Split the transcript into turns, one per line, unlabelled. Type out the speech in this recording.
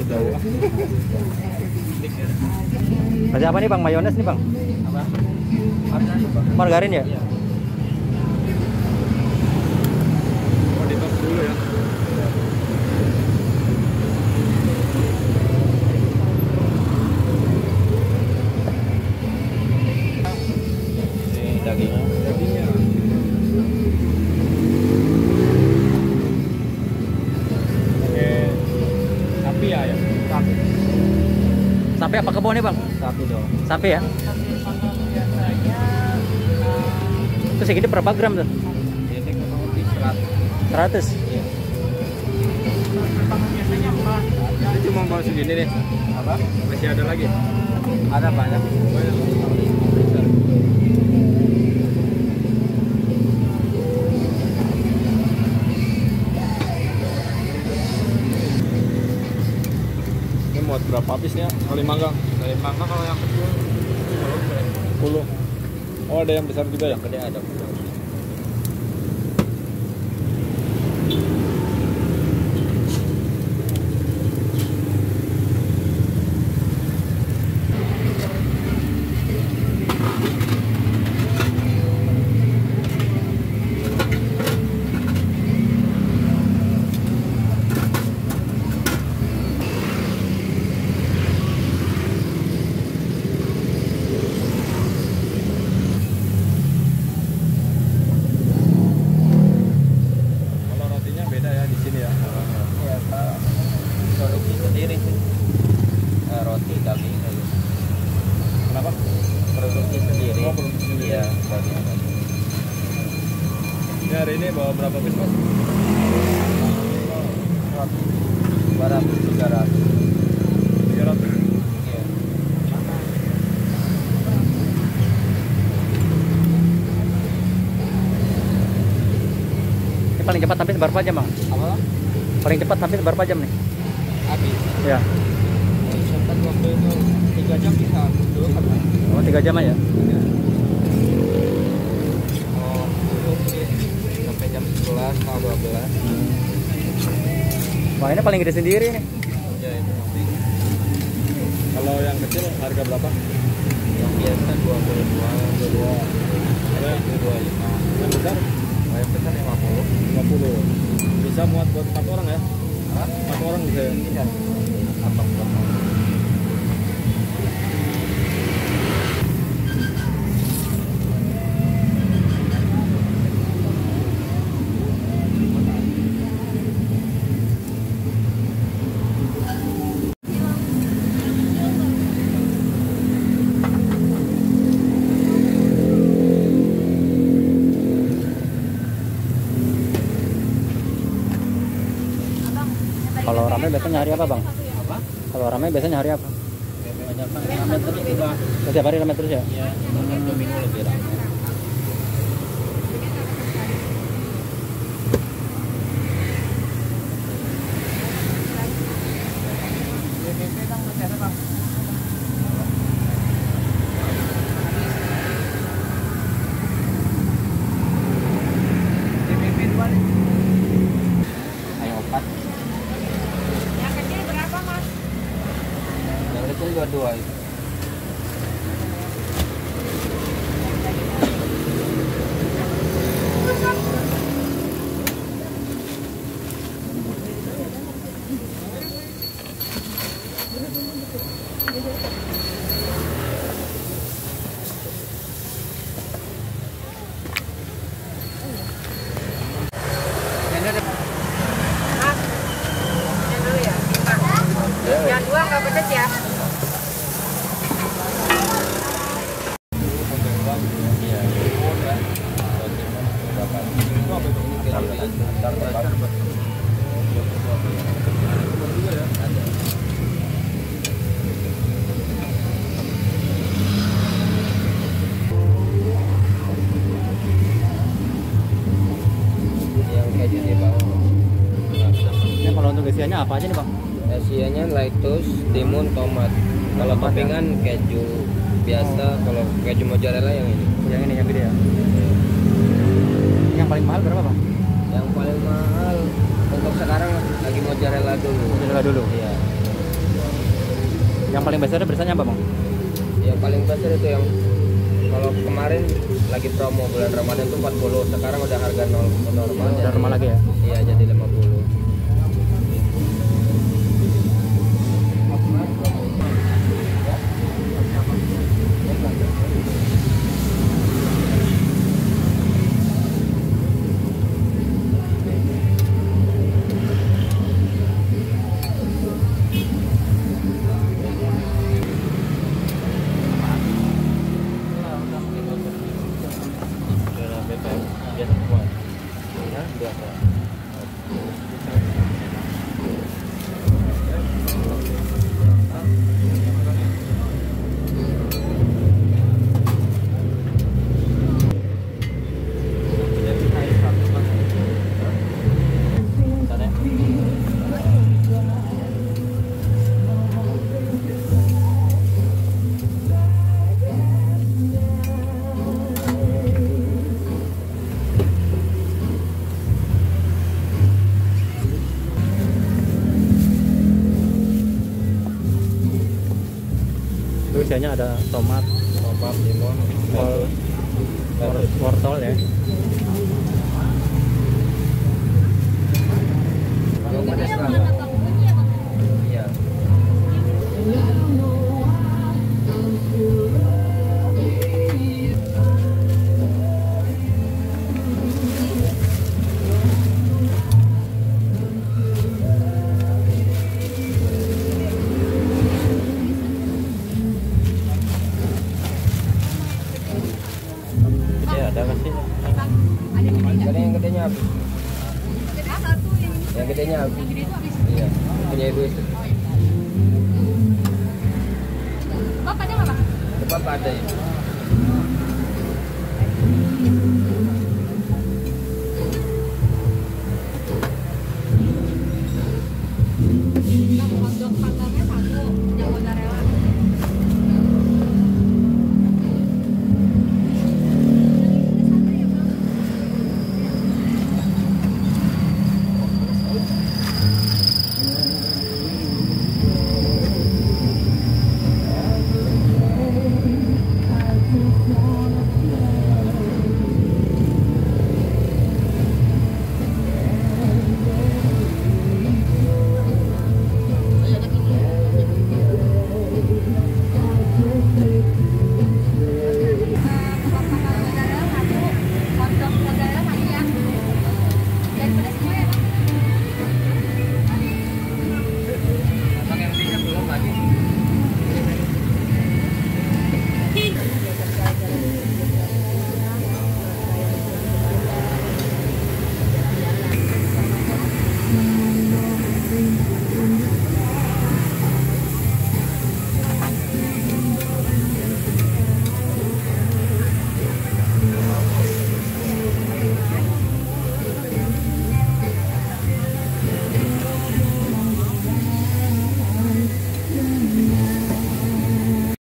jauh.
Kasih apa nih bang? Mayones nih bang?
Apa? Margarin, Bang.
Margarin ya?
Iya. Oh, ditos dulu ya.
Ini dagingnya.
Dagingnya. Oke. Sapi ya? Sapi.
Sapi apa kebo nih bang?
Sapi dong.
Sapi ya? Terus segini berapa gram tuh?
Ini kurang lebih 100.
100?
Iya. Ini cuma bawa segini nih. Apa? Masih ada lagi? Ada banyak. Ini muat berapa habisnya? Kali mangga? Kali mangga kalau yang kecil 10. Oh, ada yang besar juga ya? Yang gede ada.
Produksi sendiri sih. Roti daging gitu.
Kenapa?
Produksi sendiri.
Oh, produksi sendiri.
Iya, daging.
Ini hari ini bawa berapa piece, Mas?
200, 300.
300.
Iya. Ini paling cepat habis berapa jam, Bang?
Apa?
Paling cepat habis berapa jam nih?
Habis.
Ya.
Sempat waktu itu 3 jam bisa dulu kan?
Oh, 3 jam aja.
Oh, dulu sampai jam 11 atau 12.
Wah, ini paling gede sendiri nih.
Ya, itu. Kalau yang kecil harga berapa?
Yang biasa 22.
Ada yang
25.
yang besar?
Yang besar 50.
50. Bisa muat buat 4 orang ya?
Hah?
4 orang bisa ya?
Bisa. Apa berapa? Kalau ramai biasanya hari apa, Bang?
Apa?
Kalau ramai biasanya hari apa?
Banyak ramai terus juga.
Setiap hari ramai terus ya?
Iya, satu minggu lebih ramai.
Ayo 4.
Yang kecil berapa, Mas?
Yang kecil 22 itu.
Mas, yang dulu ya? Yang 2 nggak pedes ya?
Iya.
Yang keju di bawah.
Ini kalau untuk isiannya apa aja nih, Bang?
Asianya lettuce, timun, tomat. Kalau
Tomat,
toppingan keju biasa, kalau keju mozzarella yang ini.
Yang ini yang gede ya. Yang paling mahal berapa, Bang?
Yang paling mahal untuk sekarang lagi mozzarella dulu.
Mozzarella dulu.
Iya.
Yang paling besar biasanya apa, Bang?
Yang paling besar itu yang kalau kemarin lagi promo bulan Ramadan itu 40, sekarang udah harga normal.
Udah normal lagi ya?
Iya, jadi 50.
Itu isinya ada tomat,
Limon,
wortel ya.
Kalau pedas lah. Iya.
Ada kasih.
Ada yang gedenya habis.
Satu yang ini.
Yang gedenya habis.
Yang gede itu habis.
Iya. Punya ibu itu.
Bapaknya apa?
Bapak ada ya.